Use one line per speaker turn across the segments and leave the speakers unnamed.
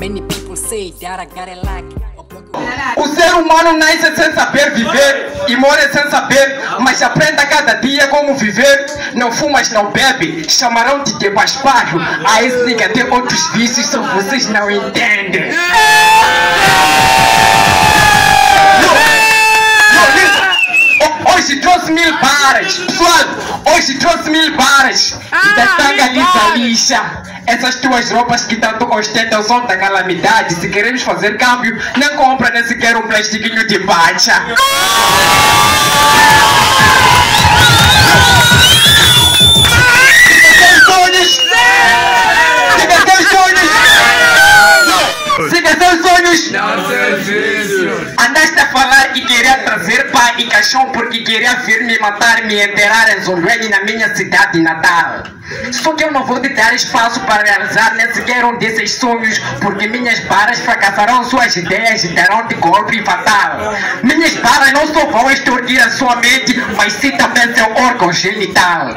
Many people say that I got it like.
O ser humano nasce sem saber viver e morre sem saber, mas aprenda cada dia como viver. Não fumas, não bebe, chamarão-te de basparro. A esse nigga tem outros vícios, só vocês não entendem. Hoje trouxe 1000 baras, pessoal, hoje trouxe 1000 baras. Da tanga lisa lixa. Essas tuas roupas que tanto ostentam são da calamidade. Se queremos fazer câmbio, não compra nem sequer um plastiquinho de bacha. Siga seus sonhos! Siga seus sonhos!
Não serviço!
Andaste a falar que queria trazer pai e caixão porque queria vir me matar, me enterrar em Zolweni na minha cidade natal. Só que eu não vou te dar espaço para realizar nem sequer um desses sonhos, porque minhas baras fracassarão suas ideias e darão de golpe fatal. Minhas baras não só vão extorquir a sua mente, mas sim também seu órgão genital.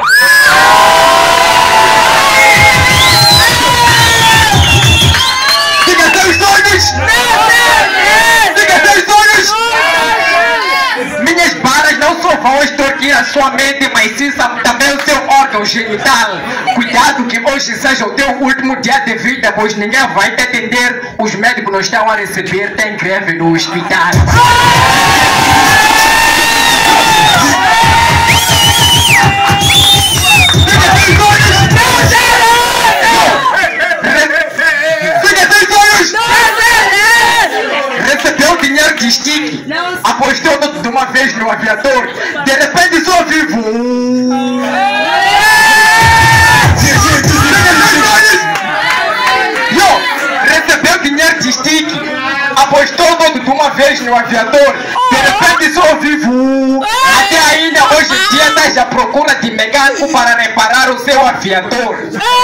Siga seus sonhos! Siga seus sonhos! Minhas baras não só vão extorquir a sua mente, mas sim também o seu órgão genital. Cuidado que hoje seja o teu último dia de vida, pois ninguém vai te atender. Os médicos não estão a receber, tem greve no hospital. Recebeu dinheiro de stick, apostou de uma vez no aviador, de repente só vivo. Recebeu dinheiro de stick, apostou de uma vez no aviador, de repente só vivo. Até ainda hoje em dia estás à procura de mecânico para reparar o seu aviador.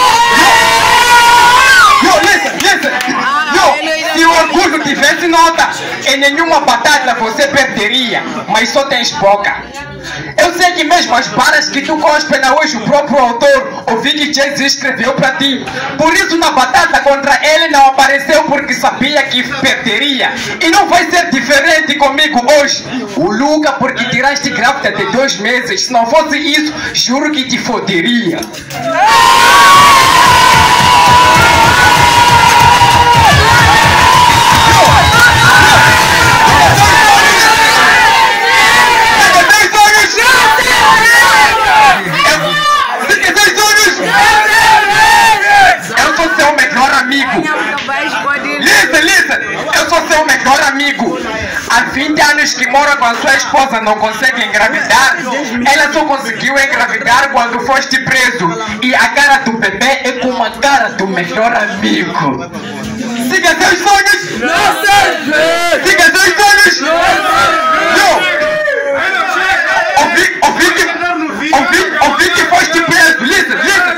Listen. Se o orgulho tivesse nota, em nenhuma batalha você perderia, mas só tens boca. Eu sei que mesmo as balas que tu cospe na hoje o próprio autor, ouvi que Jay-Z escreveu pra ti. Por isso na batalha contra ele não apareceu porque sabia que perderia. E não vai ser diferente comigo hoje. O Luca porque tiraste grávida de 2 meses. Se não fosse isso, juro que te foderia. Eu sou seu melhor amigo. Há 20 anos que mora com a sua esposa, não consegue engravidar. Ela só conseguiu engravidar quando foste preso. E a cara do bebê é como a cara do melhor amigo. Siga seus sonhos! Siga seus sonhos! Ouvi que foste preso. Listen.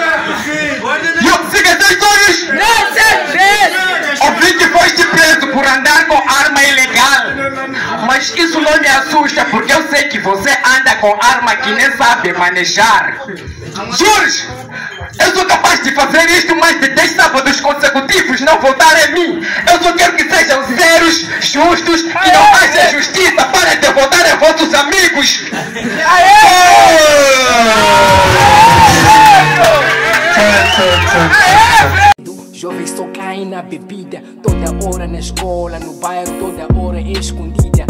Siga seus sonhos! Ouvi que foste preso por andar com arma ilegal. Mas isso não me assusta, porque eu sei que você anda com arma que nem sabe manejar. Juros, eu sou capaz de fazer isto mais de 10 sábados consecutivos, não voltar em mim. Eu só quero que sejam zeros, justos, que não haja justiça para de votar em vossos amigos.
Jovens só caem na bebida, toda hora na escola, no bairro, toda hora escondida.